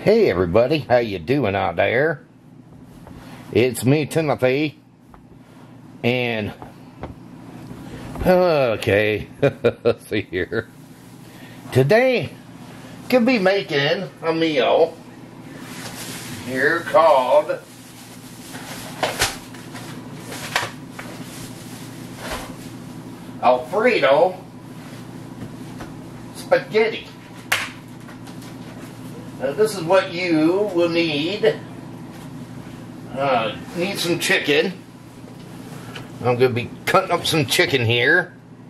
Hey everybody, how you doing out there? It's me, Timothy, and okay, let's see here. Today, could be making a meal here called Alfredo spaghetti. Now this is what you will need. Need some chicken. I'm going to be cutting up some chicken here.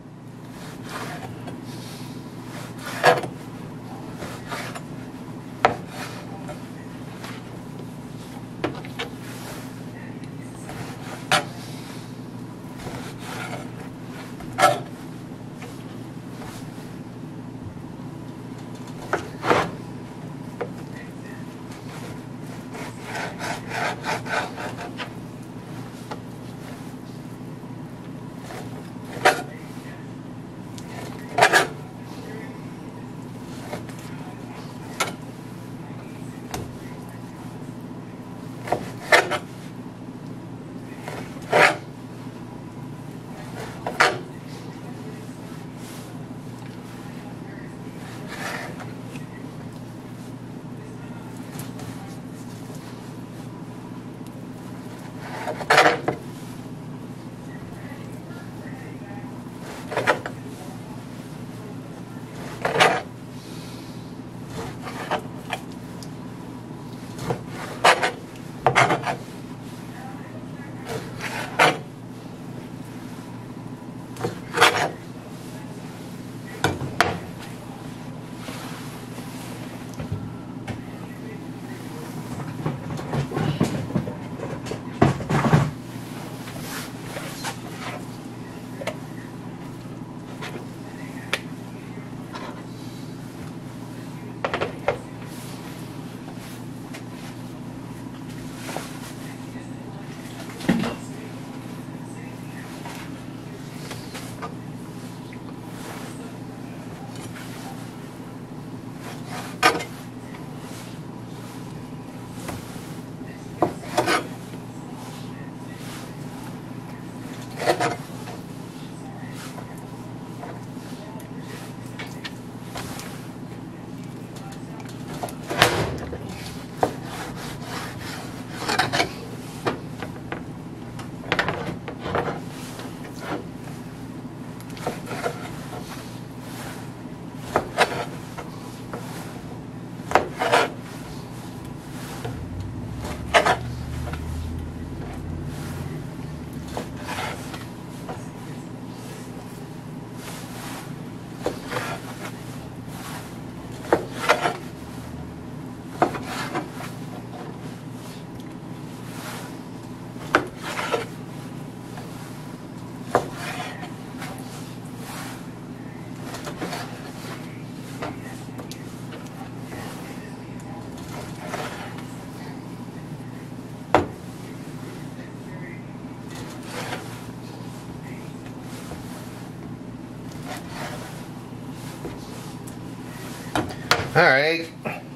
Alright,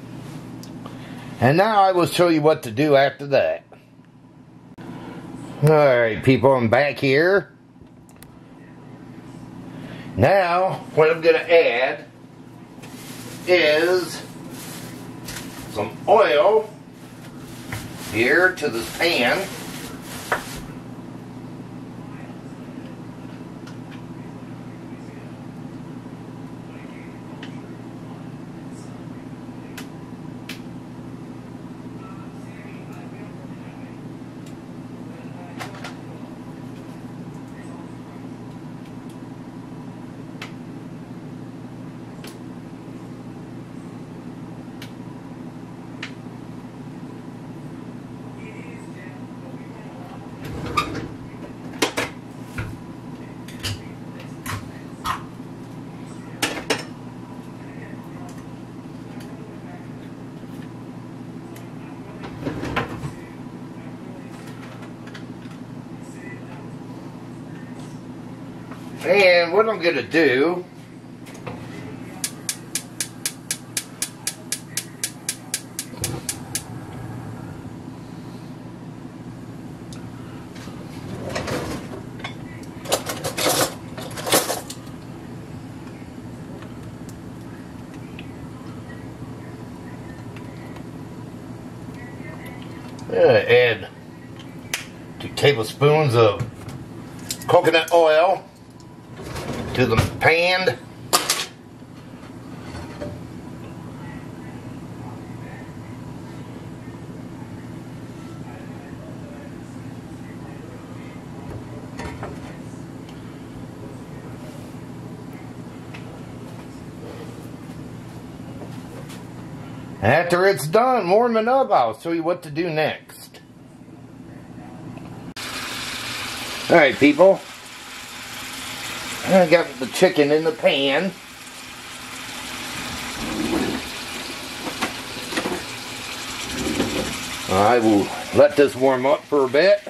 and now I will show you what to do after that. Alright people, I'm back here. Now, what I'm going to add is some oil here to this pan. And what I'm going to do Add 2 tablespoons of coconut oil to the pan. After it's done warming up, I'll show you what to do next. Alright, people. I got the chicken in the pan. I will let this warm up for a bit.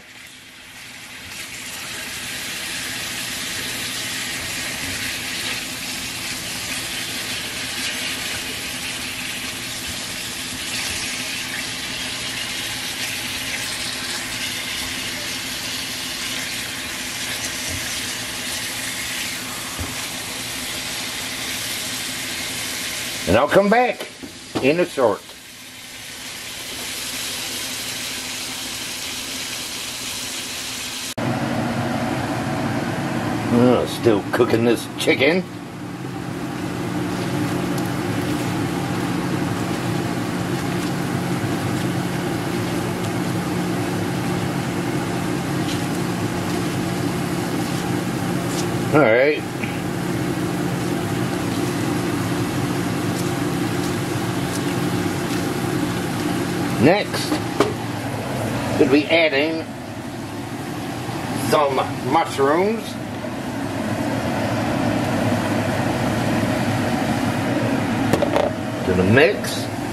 And I'll come back in a short. Still cooking this chicken. All right. Next, we'll be adding some mushrooms. To the mix.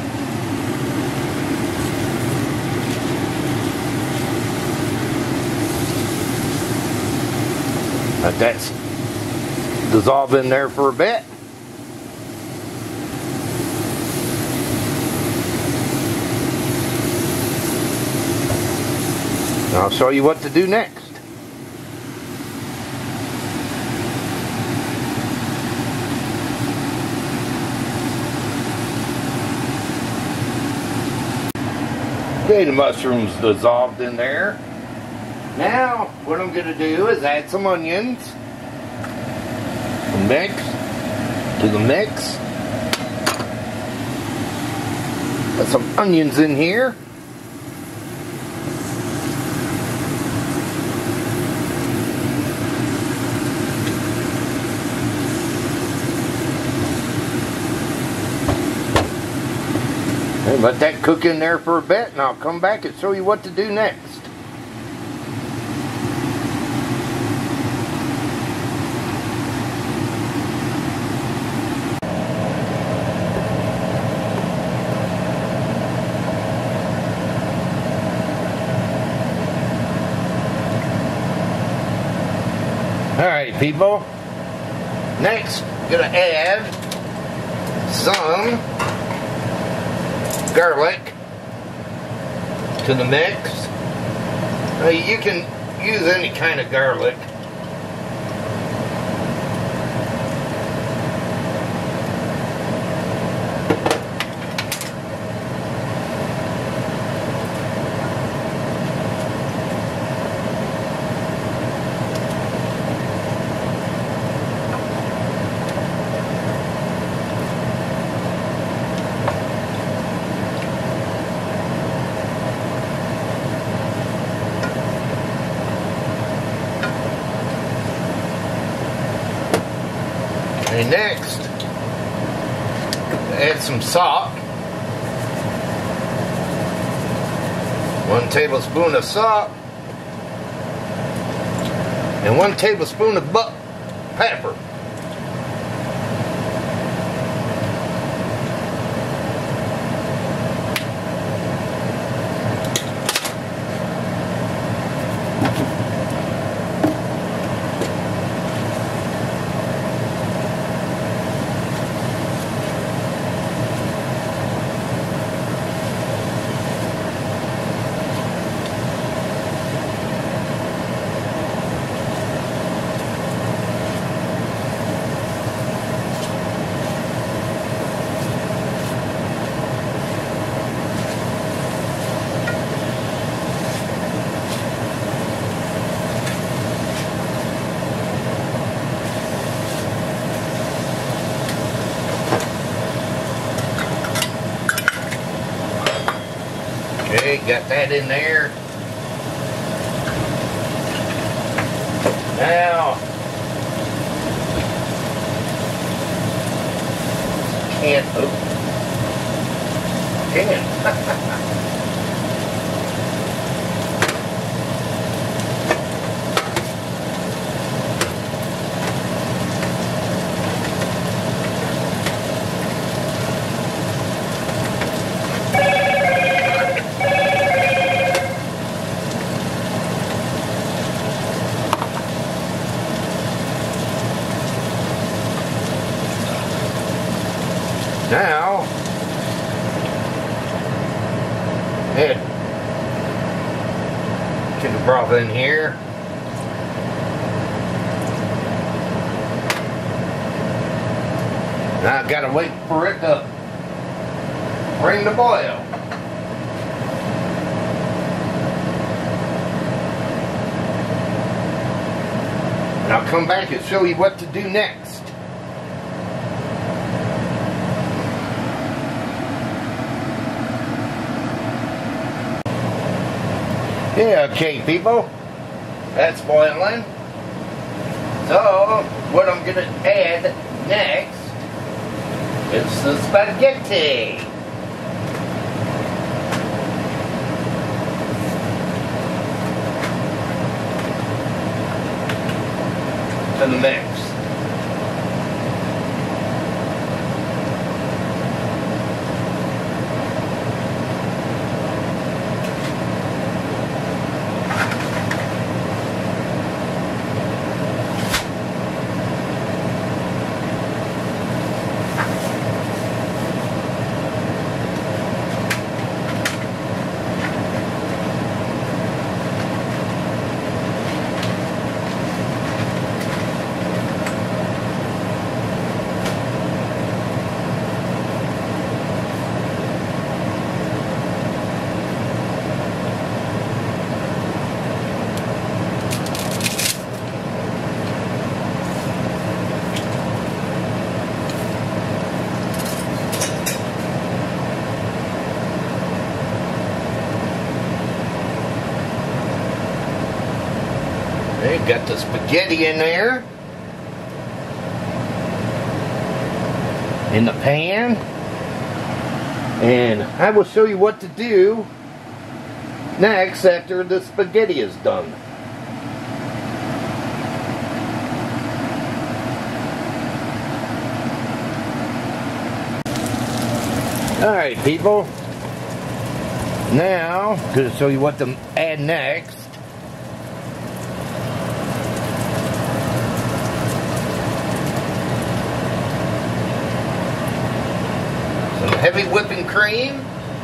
Let that dissolve in there for a bit. I'll show you what to do next. Okay, the mushrooms dissolved in there. Now, what I'm going to do is add some onions. Mix to the mix. Got some onions in here. And let that cook in there for a bit, and I'll come back and show you what to do next. Alright, people. Next, I'm going to add some garlic to the mix. You can use any kind of garlic. And next, add some salt. 1 tablespoon of salt. And 1 tablespoon of pepper. Okay, got that in there. Now, can. Now, head to the broth in here. Now I've got to wait for it to bring to boil. And I'll come back and show you what to do next. Yeah, okay, people, that's boiling. So, what I'm gonna add next is the spaghetti. To the mix. Okay, got the spaghetti in there. In the pan. And I will show you what to do next after the spaghetti is done. Alright, people. Now, I'm going to show you what to add next. Some heavy whipping cream.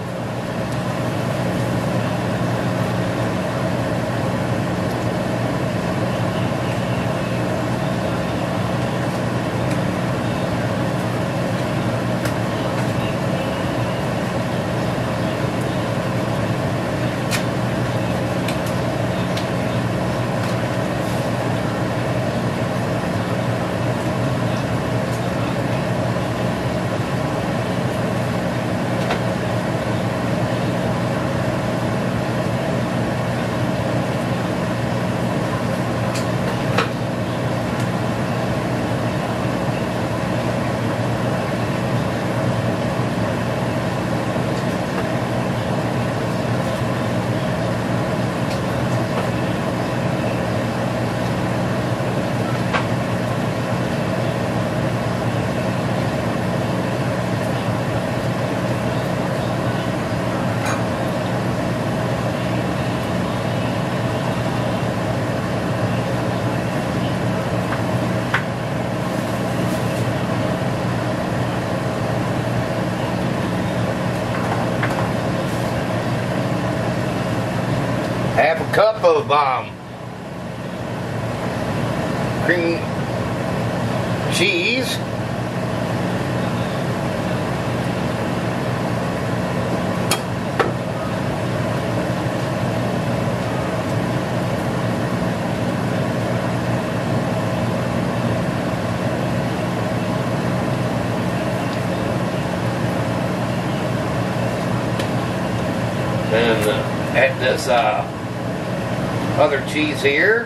Half a cup of cream cheese. And add this other cheese here.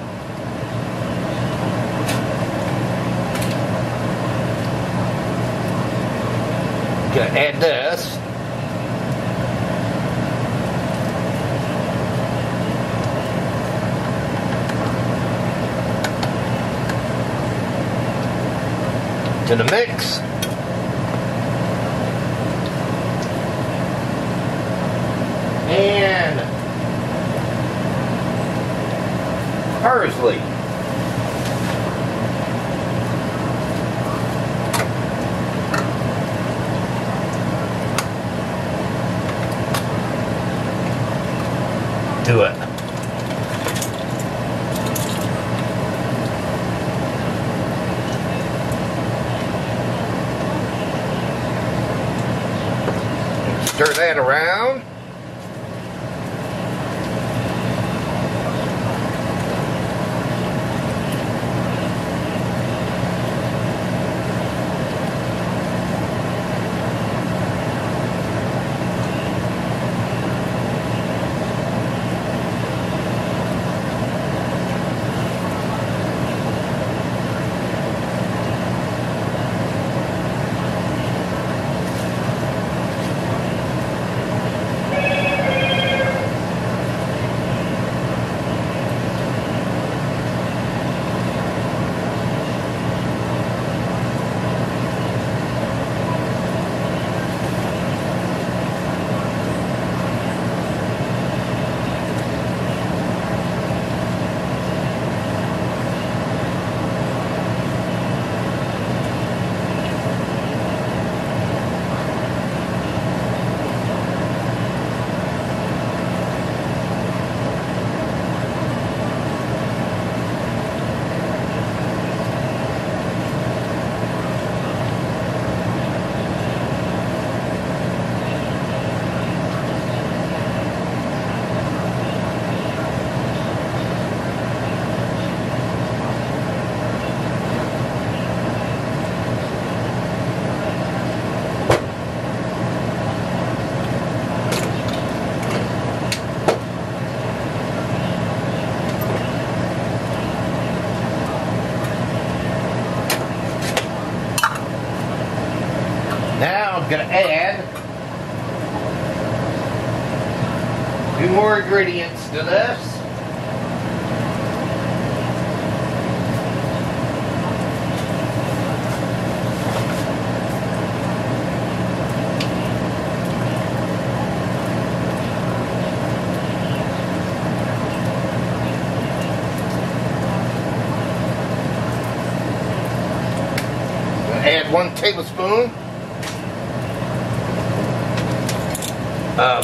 Gonna add this. To the mix. And parsley. Do it. Stir that around. Now I'm going to add 2 more ingredients to this. Add 1 tablespoon of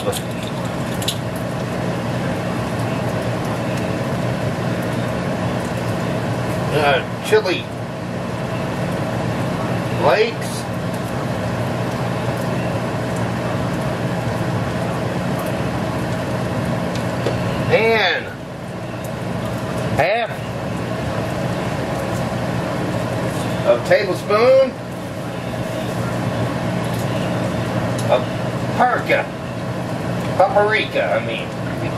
chili flakes, and half a tablespoon of paprika, I mean.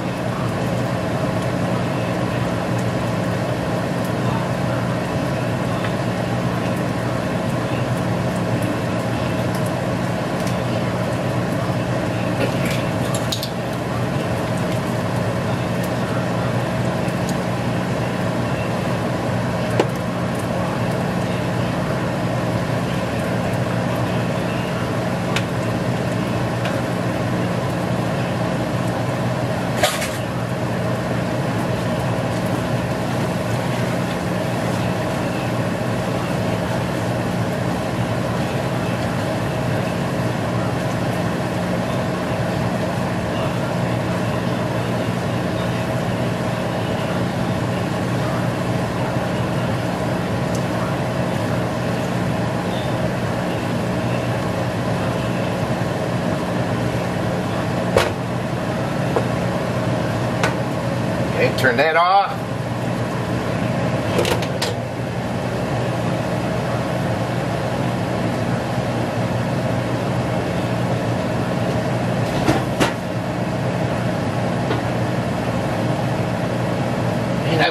Okay, turn that off.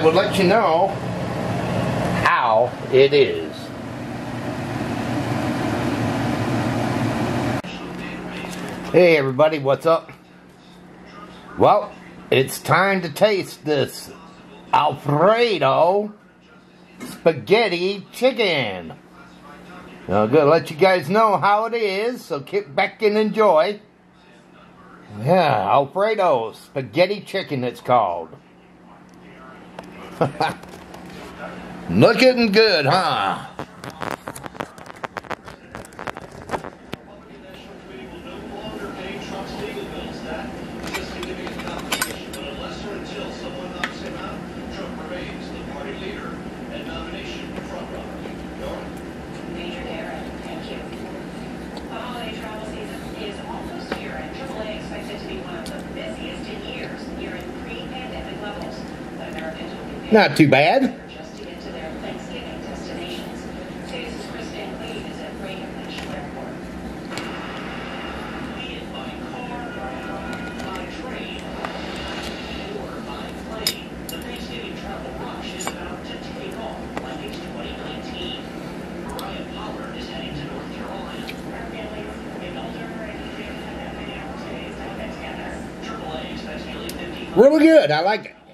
will let you know how it is. Hey everybody, what's up? Well, it's time to taste this Alfredo spaghetti chicken. I'm gonna let you guys know how it is, so kick back and enjoy. Yeah, Alfredo spaghetti chicken it's called. Looking good, huh? Not too bad. Really good. I like it.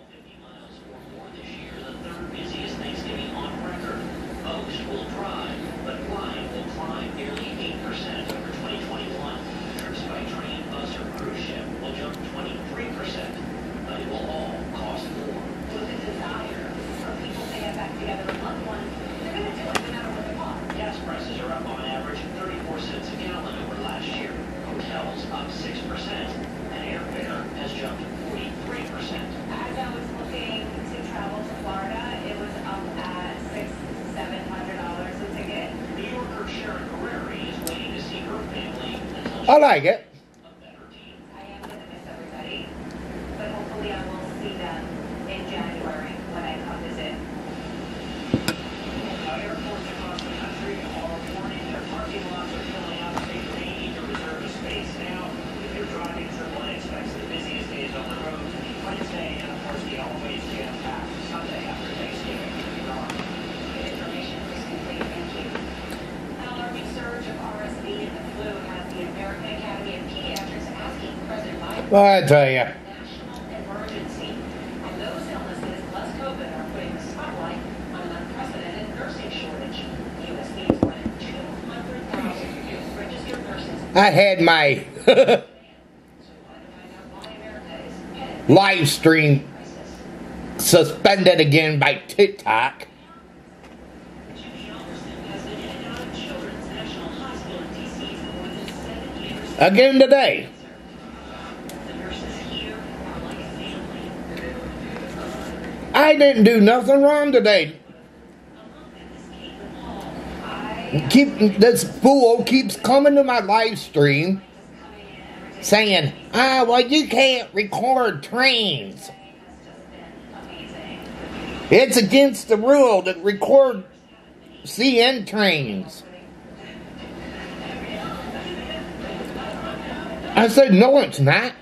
I like it. I am going to miss everybody, but hopefully I will see them in January when I come visit. Airports across the country are warning their parking lots are filling up. They need to reserve a space now. If you're driving, AAA expects the busiest days on the road to be Wednesday, and of course the always jam-packed Sunday after Thanksgiving. The information is complete. Thank you. An alarming surge of RSV and the flu has the American Academy of Pediatrics asking President Biden Well, I tell you. national emergency. And those illnesses, plus COVID, are putting the spotlight on an unprecedented nursing shortage. The U.S. needs more than 200,000 new registered nurses. I had my So we wanted to find out why America is headed live stream crisis. suspended again by TikTok. Jimmy Alderson has been in and out of Children's National Hospital in D.C. for more than 7 years. Again today. The nurses here are like a family. I didn't do nothing wrong today. This fool keeps coming to my live stream saying, well, you can't record trains. It's against the rule to record CN trains. I said, no, it's not.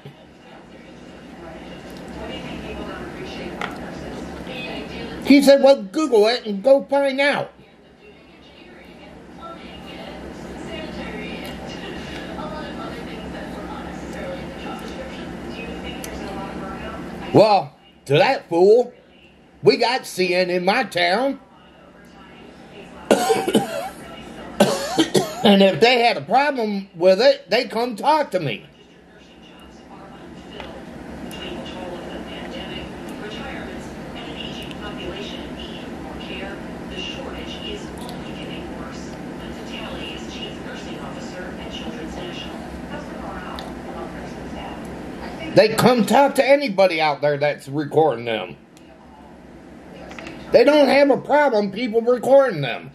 He said, well, Google it and go find out. Well, to that fool, we got CN in my town. And if they had a problem with it, they come talk to me. They come talk to anybody out there that's recording them. They don't have a problem people recording them.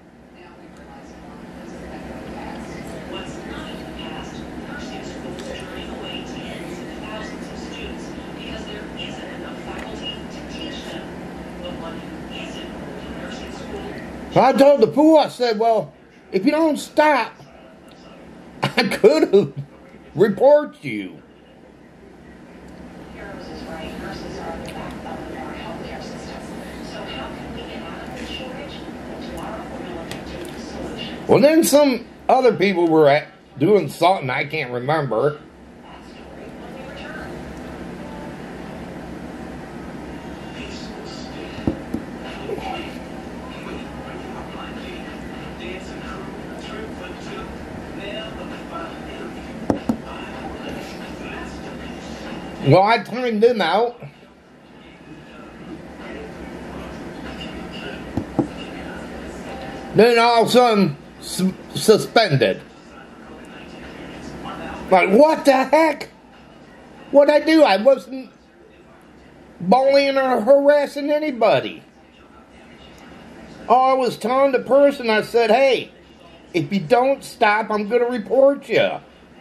What's not in the past, nursing schools are turning away tens of thousands of students because there isn't enough faculty to teach them. The one who isn't in nursing school. I told the fool, I said, well, if you don't stop, I could have reported you. Heroes is right. Nurses are the backbone of our healthcare system. Well, then some other people were doing something I can't remember. Well, I timed them out. Then all of a sudden, suspended. Like, what the heck? What'd I do? I wasn't bullying or harassing anybody. All I was telling the person, I said, hey, if you don't stop, I'm going to report you.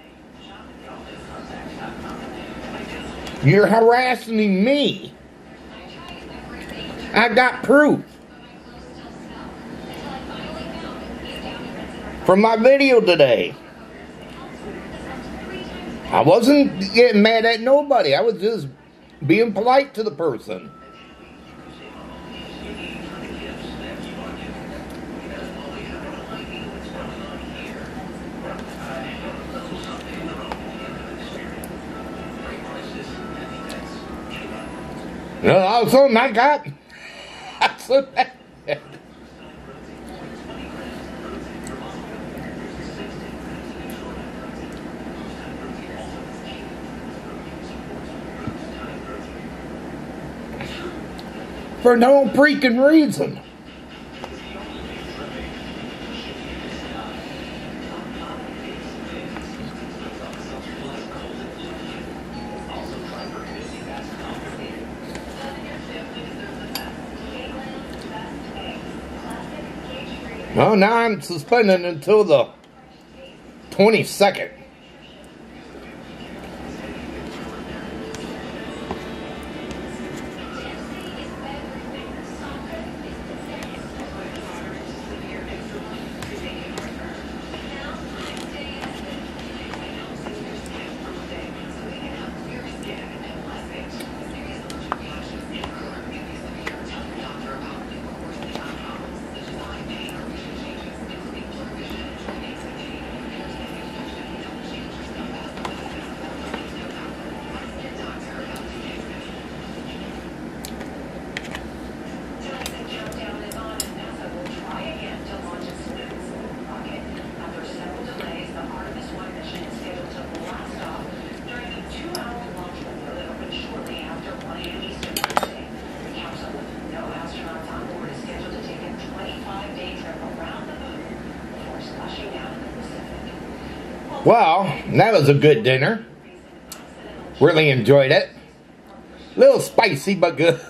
You're harassing me. I got proof from my video today. I wasn't getting mad at nobody. I was just being polite to the person. All of a sudden I got for no freaking reason. Well, now I'm suspended until the 22nd. Well, that was a good dinner. Really enjoyed it. A little spicy, but good.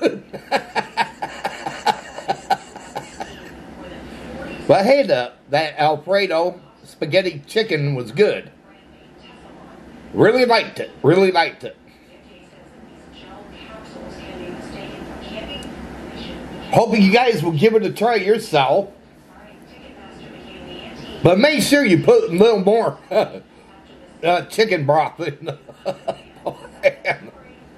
But hey, that Alfredo spaghetti chicken was good. Really liked it. Really liked it. Hope you guys will give it a try yourself. But make sure you put a little more chicken broth in the pan.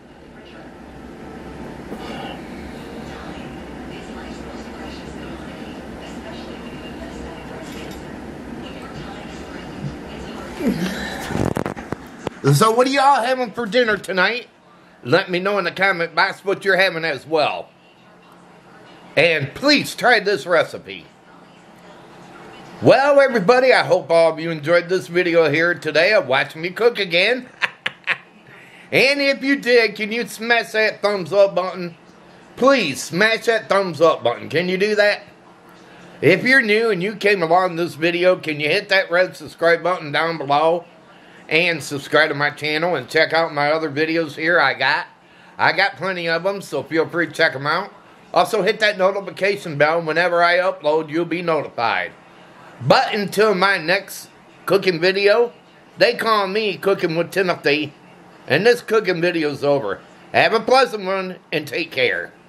So what are y'all having for dinner tonight? Let me know in the comment box what you're having as well. And please try this recipe. Well, everybody, I hope all of you enjoyed this video here today of watching me cook again. And if you did, can you smash that thumbs up button? Please smash that thumbs up button. Can you do that? If you're new and you came along this video, can you hit that red subscribe button down below? And subscribe to my channel and check out my other videos here I got plenty of them, so feel free to check them out. Also, hit that notification bell. Whenever I upload, you'll be notified. But until my next cooking video, they call me Cooking with Timothy. And this cooking video's over. Have a pleasant one and take care.